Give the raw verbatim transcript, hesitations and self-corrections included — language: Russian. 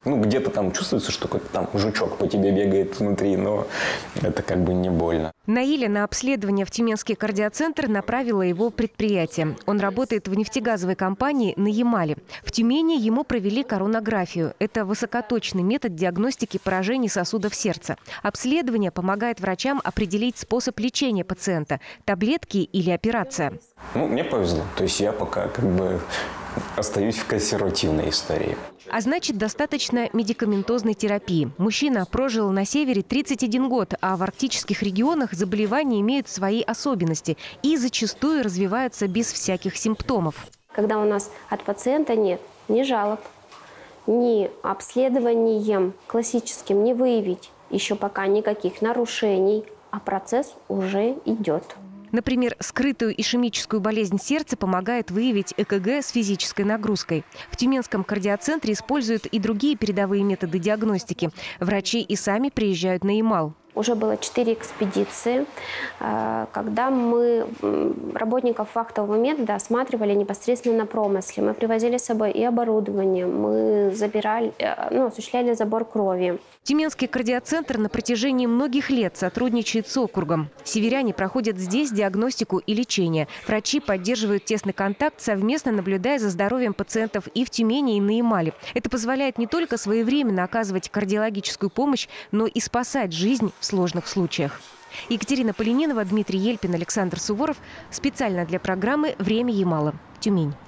Ну, где-то там чувствуется, что какой-то там жучок по тебе бегает внутри, но это как бы не больно. Наиля на обследование в Тюменский кардиоцентр направило его предприятие. Он работает в нефтегазовой компании на Ямале. В Тюмени ему провели коронографию. Это высокоточный метод диагностики поражений сосудов сердца. Обследование помогает врачам определить способ лечения пациента – таблетки или операция. Ну, мне повезло. То есть я пока как бы остаюсь в консервативной истории. А значит, достаточно медикаментозной терапии. Мужчина прожил на севере тридцать один год, а в арктических регионах заболевания имеют свои особенности и зачастую развиваются без всяких симптомов. Когда у нас от пациента нет ни жалоб, ни обследованием классическим не выявить еще пока никаких нарушений, а процесс уже идет. Например, скрытую ишемическую болезнь сердца помогает выявить ЭКГ с физической нагрузкой. В Тюменском кардиоцентре используют и другие передовые методы диагностики. Врачи и сами приезжают на Ямал. Уже было четыре экспедиции, когда мы работников вахтового метода осматривали непосредственно на промысле. Мы привозили с собой и оборудование, мы забирали, ну, осуществляли забор крови. Тюменский кардиоцентр на протяжении многих лет сотрудничает с округом. Северяне проходят здесь диагностику и лечение. Врачи поддерживают тесный контакт, совместно наблюдая за здоровьем пациентов и в Тюмени, и на Ямале. Это позволяет не только своевременно оказывать кардиологическую помощь, но и спасать жизнь в сложных случаях. Екатерина Полининова, Дмитрий Ельпин, Александр Суворов. Специально для программы «Время Ямала». Тюмень.